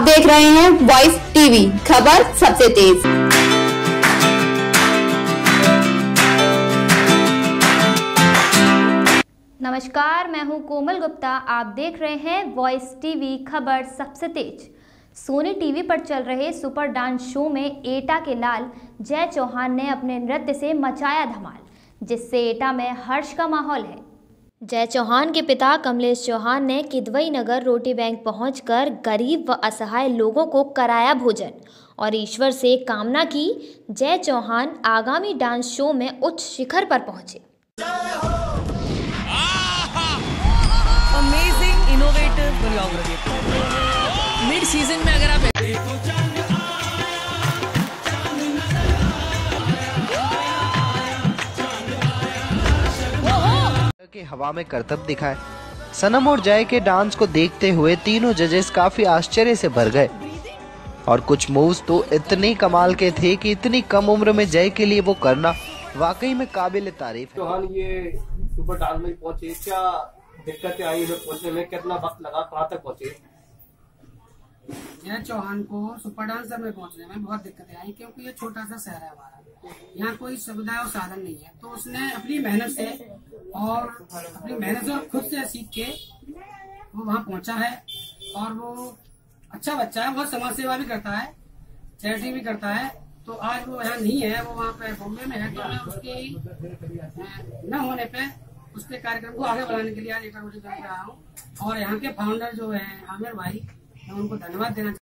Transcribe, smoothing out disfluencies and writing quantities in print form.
देख रहे हैं वॉइस टीवी, खबर सबसे तेज। नमस्कार, मैं हूं कोमल गुप्ता। आप देख रहे हैं वॉइस टीवी, खबर सबसे तेज। सोनी टीवी पर चल रहे सुपर डांस शो में एटा के लाल जय चौहान ने अपने नृत्य से मचाया धमाल, जिससे एटा में हर्ष का माहौल है। जय चौहान के पिता कमलेश चौहान ने किदवई नगर रोटी बैंक पहुंचकर गरीब व असहाय लोगों को कराया भोजन और ईश्वर से कामना की। जय चौहान आगामी डांस शो में उच्च शिखर पर पहुंचे। Amazing innovative choreography. Mid season में अगर आप के हवा में करतब दिखाए। सनम और जय के डांस को देखते हुए तीनों जजेस काफी आश्चर्य से भर गए और कुछ मूव्स तो इतने कमाल के थे कि इतनी कम उम्र में जय के लिए वो करना वाकई में काबिल तारीफ है। चौहान ये सुपर डांस में पहुंचे, क्या दिक्कतें आई इधर पहुंचने में, कितना वक्त लगा, कहाँ तक पहुंचे? जय चौहान को सुपर डांसर में पहुंचने में बहुत दिक्कतें आई, क्योंकि ये छोटा सा शहर है हमारा, यहाँ कोई सुविधा और साधन नहीं है। तो उसने अपनी मेहनत से खुद से सीख के वो वहाँ पहुंचा है और वो अच्छा बच्चा है, बहुत समाज सेवा भी करता है, चैरिटी भी करता है। तो आज वो यहाँ नहीं है, वो वहाँ पे बॉम्बे में है। तो मैं उसके न होने पे उसके कार्यक्रम को आगे बढ़ाने के लिए आज एटा रोटी बैंक पे आया हूँ और यहाँ के फाउंडर जो है आमिर भाई, मैं उनको धन्यवाद देना